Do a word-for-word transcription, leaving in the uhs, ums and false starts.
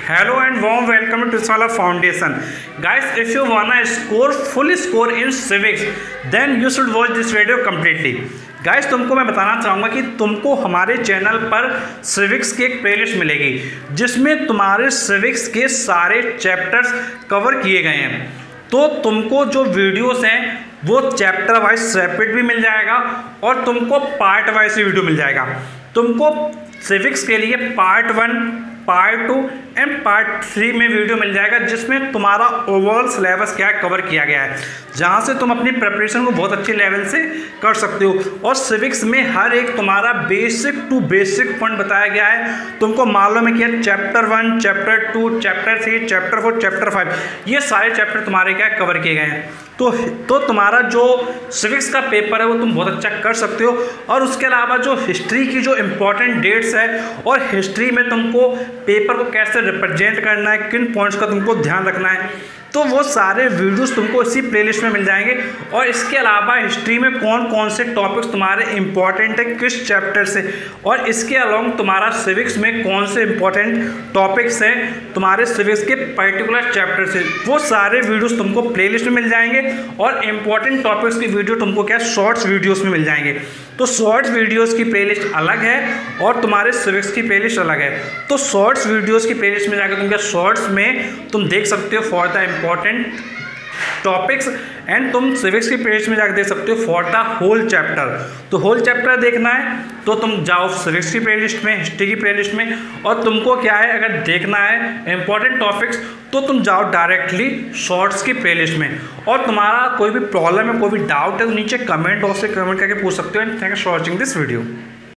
Hello and warm welcome to Tiswala Foundation. Guys, if you wanna score full score in civics, then you should watch this video completely. Guys, तुमको मैं बताना चाहूँगा कि तुमको हमारे channel पर civics की एक प्लेलिस्ट मिलेगी जिसमें तुम्हारे सिविक्स के सारे चैप्टर्स कवर किए गए हैं। तो तुमको जो वीडियोस हैं वो चैप्टर वाइज सेपरेट भी मिल जाएगा और तुमको पार्ट वाइज भी वीडियो मिल जाएगा। तुमको सिविक्स के लिए part one, part two and part three में वीडियो मिल जाएगा जिसमें तुम्हारा ओवरऑल सिलेबस क्या है कवर किया गया है, जहां से तुम अपनी प्रिपरेशन को बहुत अच्छे लेवल से कर सकते हो। और सिविक्स में हर एक तुम्हारा बेसिक टू बेसिक पॉइंट बताया गया है। तुमको मालूम है कि chapter one, chapter two, chapter three, chapter four, chapter five, ये सारे चैप्टर तुम्हारे क्या कवर किए गए हैं। तो तो तुम्हारा जो सिविक्स का पेपर है वो तुम बहुत अच्छा कर सकते हो। और उसके अलावा जो हिस्ट्री की जो इम्पोर्टेंट डेट्स है और हिस्ट्री में तुमको पेपर को कैसे रिप्रेजेंट करना है, किन पॉइंट्स का तुमको ध्यान रखना है, तो वो सारे वीडियोस तुमको इसी प्लेलिस्ट में मिल जाएंगे। और इसके अलावा हिस्ट्री में कौन कौन से टॉपिक्स तुम्हारे इंपॉर्टेंट है किस चैप्टर से, और इसके अलावा तुम्हारा सिविक्स में कौन से इंपॉर्टेंट टॉपिक्स हैं तुम्हारे सिविक्स के पर्टिकुलर चैप्टर से, वो सारे वीडियोस तुमको प्लेलिस्ट में मिल जाएंगे। और इंपॉर्टेंट टॉपिक्स की वीडियो तुमको क्या शॉर्ट्स वीडियोस में मिल जाएंगे। तो शॉर्ट्स वीडियोस की प्लेलिस्ट अलग है और तुम्हारे सिविक्स की प्लेलिस्ट अलग है। तो शॉर्ट्स वीडियोस की प्लेलिस्ट में जाकर तुम क्या शॉर्ट्स में तुम देख सकते हो for the important topics, and तुम सिविक्स की प्लेलिस्ट में जाकर देख सकते हो फॉर द होल चैप्टर। तो होल चैप्टर देखना है तो तुम जाओ सिविक्स की प्लेलिस्ट में, हिस्ट्री की प्लेलिस्ट में। और तुमको क्या है, अगर देखना है इंपॉर्टेंट टॉपिक्स तो तुम जाओ डायरेक्टली शॉर्ट्स की प्लेलिस्ट में। और तुम्हारा कोई भी प्रॉब्लम है, कोई भी डाउट है तो नीचे कमेंट बॉक्स से कमेंट करके पूछ सकते हो। And thanks for watching this video.